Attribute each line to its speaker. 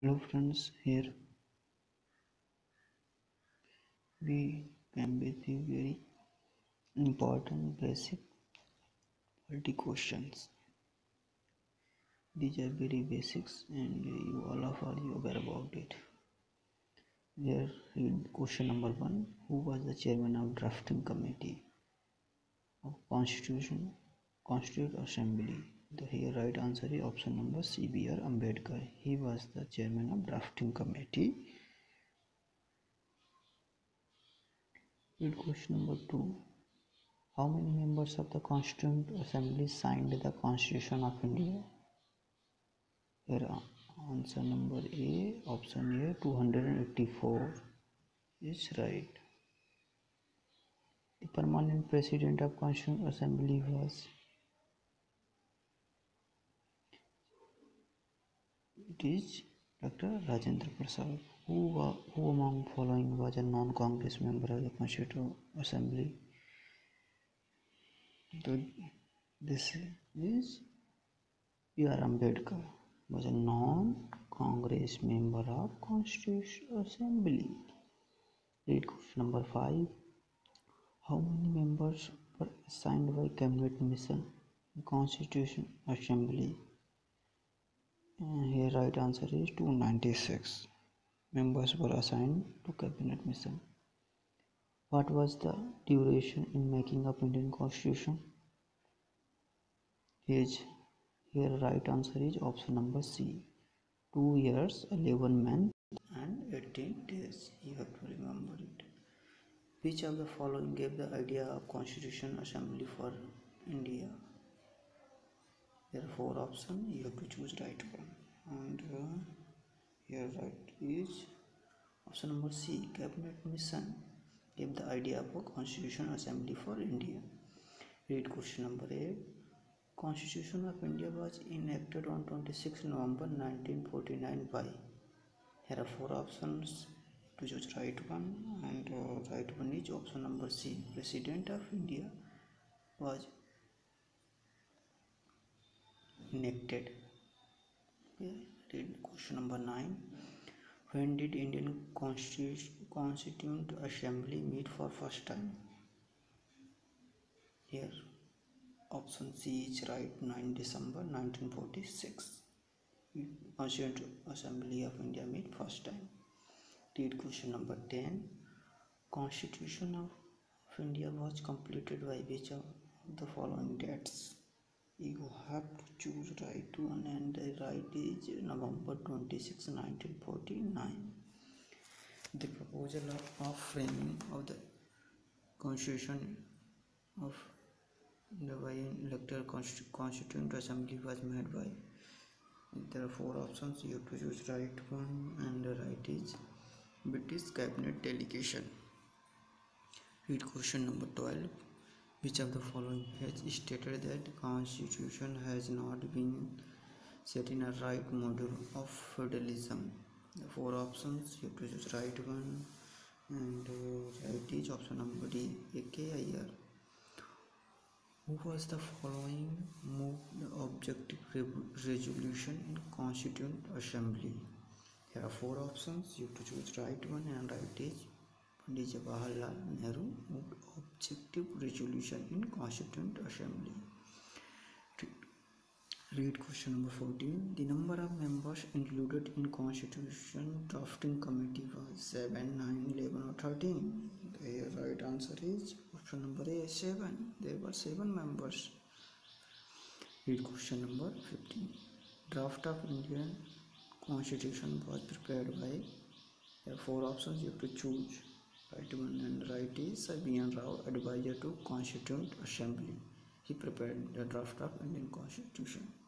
Speaker 1: Hello friends, here we come with the very important basic polity questions. These are very basics and you all are aware about it. Here read question number 1. Who was the chairman of drafting committee of Constituent Assembly? The here right answer is option number C. B.R. Ambedkar. He was the chairman of drafting committee. Read question number 2. How many members of the Constituent Assembly signed the Constitution of India? Here answer number A, option A, 284 is right. The permanent president of Constituent Assembly was Dr. Rajendra Prasad. Who among following was a non-Congress member of the Constituent Assembly? This is B.R. Ambedkar was a non-Congress member of Constituent Assembly. Read question number 5. How many members were assigned by Cabinet Mission in Constituent Assembly? Here right answer is 296 members were assigned to Cabinet Mission. What was the duration in making up Indian Constitution? Here right answer is option number C, 2 years, 11 months and 18 days. You have to remember it. Which of the following gave the idea of Constitution Assembly for India? There are 4 options. You have to choose right one. And here right is option number C. Cabinet Mission gave the idea of a Constitution Assembly for India. Read question number 8. Constitution of India was enacted on 26 November 1949 by. Here are 4 options to choose right one, and right one is option number C. President of India was enacted. Okay. Read question number 9. When did Indian Constituent Assembly meet for first time? Here option C is right, 9 December 1946. Constituent Assembly of India meet first time. Read question number 10. Constitution of India was completed by which of the following dates? You have to choose right one, and the right is November 26, 1949. The proposal of framing of the Constitution of the elected Constituent Assembly was made by. There are 4 options. You have to choose right one, and the right is British Cabinet Delegation. Read question number 12. Which of the following has stated that the Constitution has not been set in a right model of federalism? The 4 options. You have to choose right one, and right is option number D, A.K. Iyer. Who was the following moved the objective resolution in Constituent Assembly? There are 4 options. You have to choose right one, and right is Pandit Jawaharlal Nehru moved objective resolution in Constituent Assembly. Read question number 14. The number of members included in Constitution Drafting Committee was 7, 9, 11 or 13. The right answer is option number A, 7. There were 7 members. Read question number 15. Draft of Indian Constitution was prepared by. There are 4 options. You have to choose right one, and right is B.N. Rao, advisor to Constituent Assembly. He prepared the draft of Indian Constitution.